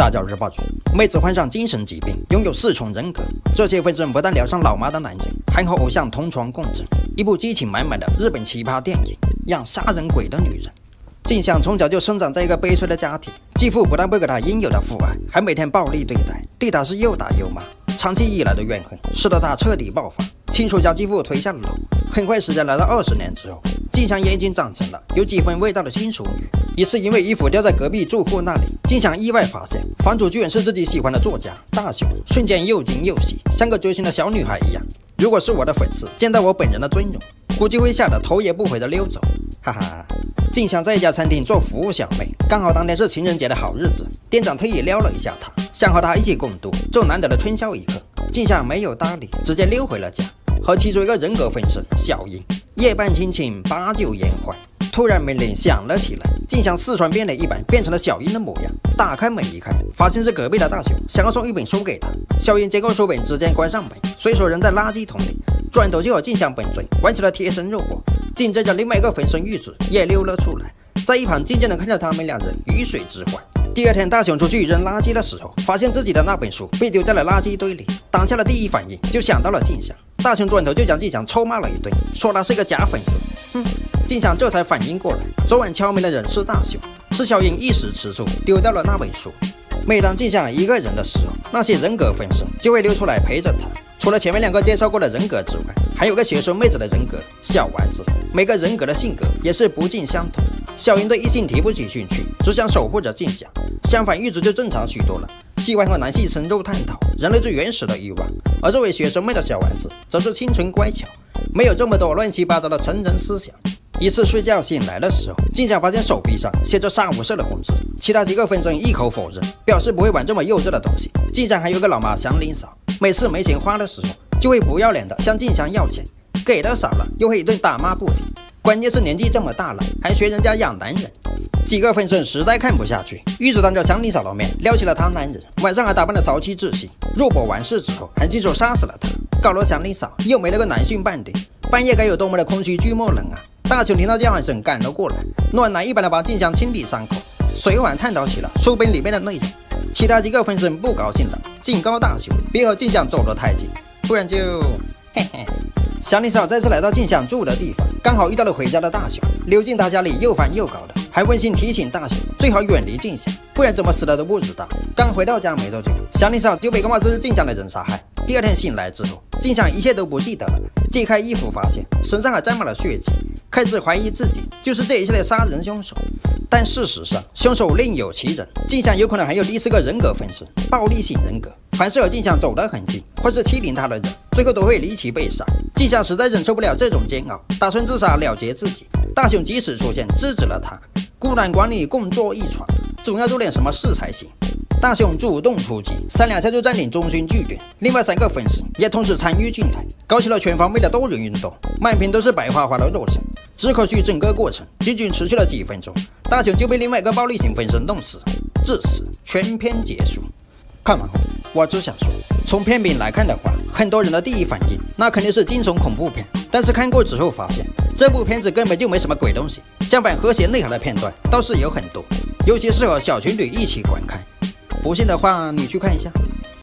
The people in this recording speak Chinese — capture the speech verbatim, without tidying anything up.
大叫日爆主，妹子患上精神疾病，拥有四重人格。这些分身不但聊上老妈的男人，还和偶像同床共枕。一部激情满满的日本奇葩电影，养杀人鬼的女人。静香从小就生长在一个悲催的家庭，继父不但不给她应有的父爱，还每天暴力对待，对她是又打又骂。长期以来的怨恨使得她彻底爆发，亲手将继父推下了楼。很快，时间来到二十年之后，静香也已经长成了有几分味道的亲熟女。一次因为衣服掉在隔壁住户那里，静香意外发现房主居然是自己喜欢的作家大雄，瞬间又惊又喜，像个追星的小女孩一样。如果是我的粉丝见到我本人的尊容，估计会吓得头也不回的溜走。哈哈，静香在一家餐厅做服务小妹，刚好当天是情人节的好日子，店长特意撩了一下她，想和她一起共度这难得的春宵一刻。静香没有搭理，直接溜回了家，和其中一个人格分身小英夜半亲亲，把酒言欢。突然门铃响了起来，静香四川变脸一般变成了小英的模样。打开门一看，发现是隔壁的大雄，想要送一本书给他。小英接过书本，直接关上门，随手扔在垃圾桶里，转头就和静香本尊玩起了贴身肉搏。紧接着另外一个分身玉子也溜了出来，在一旁静静地看着他们两人鱼水之欢。第二天，大雄出去扔垃圾的时候，发现自己的那本书被丢在了垃圾堆里，当下的第一反应就想到了静香。大雄转头就将静香臭骂了一顿，说他是个假粉丝。哼，静香这才反应过来，昨晚敲门的人是大雄，是小英一时吃醋丢掉了那本书。每当静香一个人的时候，那些人格分身就会溜出来陪着她。除了前面两个介绍过的人格之外，还有个学生妹子的人格小丸子，每个人格的性格也是不尽相同。小英对异性提不起兴趣，只想守护着静香，相反玉子就正常许多了，喜欢和男性深入探讨人类最原始的欲望。而这位学生妹的小丸子则是清纯乖巧，没有这么多乱七八糟的成人思想。一次睡觉醒来的时候，静香发现手臂上写着杀无赦的红字，其他几个分身异口否认，表示不会玩这么幼稚的东西。静香还有个老妈祥林嫂，每次没钱花的时候就会不要脸的向静香要钱，给的少了又会一顿打骂不停，关键是年纪这么大了还学人家养男人。几个分身实在看不下去，玉子当着祥林嫂的面撩起了他男人，晚上还打扮的潮气窒息。肉搏完事之后还亲手杀死了他，搞了祥林嫂又没了个男性伴侣，半夜该有多么的空虚寂寞冷啊！大雄听到叫喊声赶了过来，暖男一般的把静香清理伤口，随后还探讨起了书本里面的内容。其他几个分身不高兴了，警告大雄别和静香走得太近，不然就嘿嘿。祥林嫂再次来到静香住的地方，刚好遇到了回家的大雄，溜进他家里又烦又搞的，还温馨提醒大雄最好远离静香，不然怎么死的都不知道。刚回到家没多久，祥林嫂就被个冒是静香的人杀害。第二天醒来之后，静香一切都不记得了，揭开衣服发现身上还沾满了血迹，开始怀疑自己就是这一切的杀人凶手。但事实上凶手另有其人，静香有可能还有第四个人格分身暴力型人格，凡是和静香走得很近或是欺凌她的人，最后都会离奇被杀。静香实在忍受不了这种煎熬，打算自杀了结自己。大雄及时出现制止了他，孤男寡女共坐一床，总要做点什么事才行。大雄主动出击，三两下就占领中心据点，另外三个分身也同时参与进来，搞起了全方位的多人运动，满屏都是白花花的肉身。只可惜整个过程仅仅持续了几分钟，大雄就被另外一个暴力型分身弄死，至此全片结束。看完后，我只想说，从片名来看的话，很多人的第一反应那肯定是惊悚恐怖片，但是看过之后发现，这部片子根本就没什么鬼东西，相反和谐内涵的片段倒是有很多，尤其适合小情侣一起观看。不信的话，你去看一下。